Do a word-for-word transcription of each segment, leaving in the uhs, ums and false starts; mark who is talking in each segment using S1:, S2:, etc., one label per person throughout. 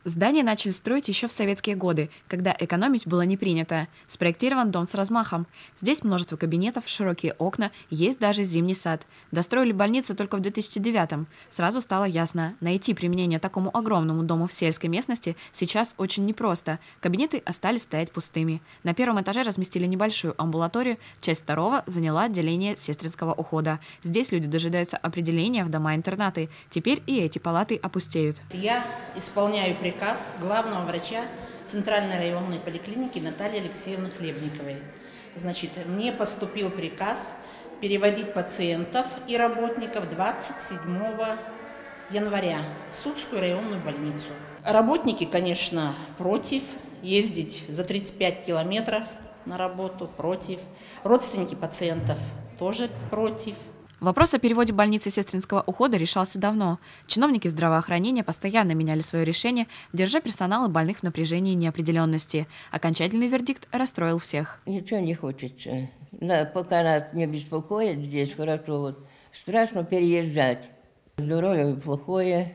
S1: Здание начали строить еще в советские годы, когда экономить было не принято. Спроектирован дом с размахом. Здесь множество кабинетов, широкие окна, есть даже зимний сад. Достроили больницу только в две тысячи девятом. Сразу стало ясно, найти применение такому огромному дому в сельской местности сейчас очень непросто. Кабинеты остались стоять пустыми. На первом этаже разместили небольшую амбулаторию, часть второго заняла отделение сестринского ухода. Здесь люди дожидаются определения в дома-интернаты. Теперь и эти палаты опустеют.
S2: Я исполняю приказ Приказ главного врача Центральной районной поликлиники Натальи Алексеевны Хлебниковой. Значит, мне поступил приказ переводить пациентов и работников двадцать седьмого января в Судскую районную больницу. Работники, конечно, против ездить за тридцать пять километров на работу, против. Родственники пациентов тоже против.
S1: Вопрос о переводе больницы сестринского ухода решался давно. Чиновники здравоохранения постоянно меняли свое решение, держа персонал и больных в напряжении и неопределенности. Окончательный вердикт расстроил всех.
S3: Ничего не хочется. Пока нас не беспокоит здесь, хорошо. Вот. Страшно переезжать. Здоровье плохое,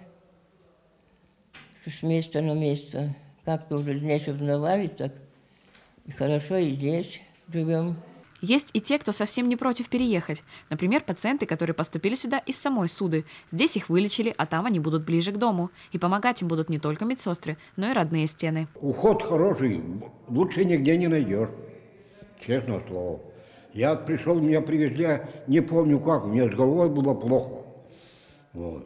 S3: с места на место. Как-то уже здесь узнавали, так и хорошо и здесь живем.
S1: Есть и те, кто совсем не против переехать. Например, пациенты, которые поступили сюда из самой Суды. Здесь их вылечили, а там они будут ближе к дому. И помогать им будут не только медсестры, но и родные стены.
S4: Уход хороший, лучше нигде не найдешь, честное слово. Я пришел, меня привезли, не помню как, у меня с головой было плохо. Вот.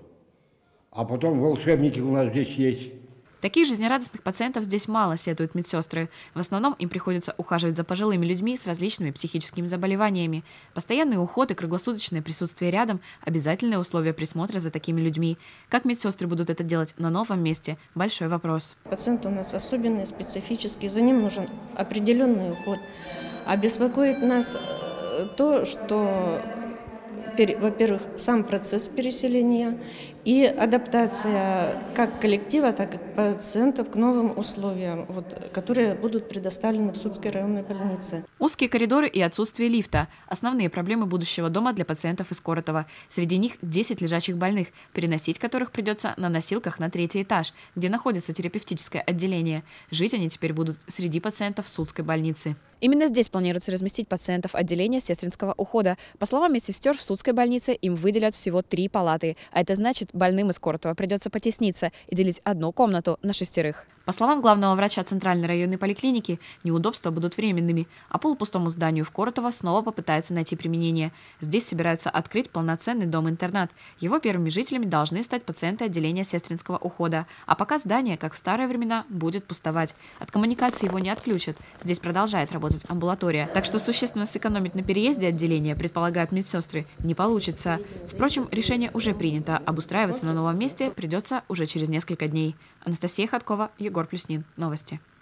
S4: А потом волшебники у нас здесь есть.
S1: Таких жизнерадостных пациентов здесь мало, сетуют медсестры. В основном им приходится ухаживать за пожилыми людьми с различными психическими заболеваниями. Постоянный уход и круглосуточное присутствие рядом – обязательные условия присмотра за такими людьми. Как медсестры будут это делать на новом месте – большой вопрос.
S5: Пациент у нас особенный, специфический, за ним нужен определенный уход. А беспокоит нас то, что, во-первых, сам процесс переселения и адаптация как коллектива, так и пациентов к новым условиям, вот, которые будут предоставлены в Судской районной больнице.
S1: Узкие коридоры и отсутствие лифта – основные проблемы будущего дома для пациентов из Коротова. Среди них десять лежачих больных, переносить которых придется на носилках на третий этаж, где находится терапевтическое отделение. Жить они теперь будут среди пациентов Судской больницы. Именно здесь планируется разместить пациентов отделения сестринского ухода. По словам медсестер, в Судской больнице им выделят всего три палаты. А это значит, больным из Коротова придется потесниться и делить одну комнату на шестерых. По словам главного врача Центральной районной поликлиники, неудобства будут временными, а полупустому зданию в Коротово снова попытаются найти применение. Здесь собираются открыть полноценный дом-интернат. Его первыми жителями должны стать пациенты отделения сестринского ухода. А пока здание, как в старые времена, будет пустовать. От коммуникации его не отключат. Здесь продолжает работать амбулатория. Так что существенно сэкономить на переезде отделения, предполагают медсестры, не получится. Впрочем, решение уже принято. Обустраиваться на новом месте придется уже через несколько дней. Анастасия Ходкова, Егор Плюснин. Новости.